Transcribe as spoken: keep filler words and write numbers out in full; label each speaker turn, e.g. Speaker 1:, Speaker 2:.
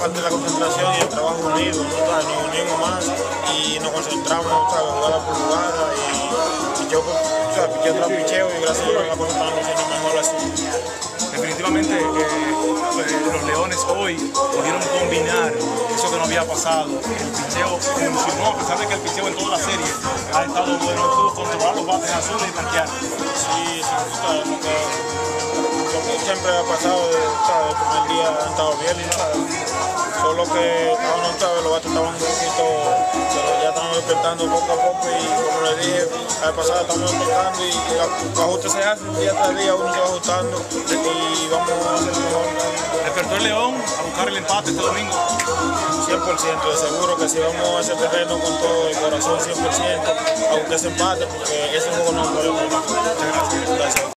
Speaker 1: parte de la concentración y el trabajo unido, ¿no? ¿Sabes? Nos unimos más y nos concentramos, ¿sabes? Jugada por jugada y, y yo, o sea, picheo tras picheo y gracias a Dios la cosa está siendo mejor así.
Speaker 2: Definitivamente eh, los Leones hoy pudieron combinar eso que no había pasado. El picheo funcionó, a pesar de que el picheo en toda la serie ha estado bueno, pudo controlar los bates azules y tanquear.
Speaker 1: Sí, sí, ¿sabes? Lo que, lo que siempre ha pasado, ¿sabes? El primer día han estado bien, ¿sabes? Solo que estaban, ¿sabes? Los bates estaban un poquito, pero ya estamos despertando poco a poco y como les dije, la vez pasada estamos despertando y los ajustes se hacen día tras día, uno se va ajustando y vamos a hacer mejor.
Speaker 2: ¿Despertó el León a buscar el empate este domingo?
Speaker 1: cien por ciento, de seguro que si vamos a ese terreno con todo el corazón, cien por ciento, aunque se empate, porque ese juego no es problema.
Speaker 2: Muchas gracias.
Speaker 1: Gracias.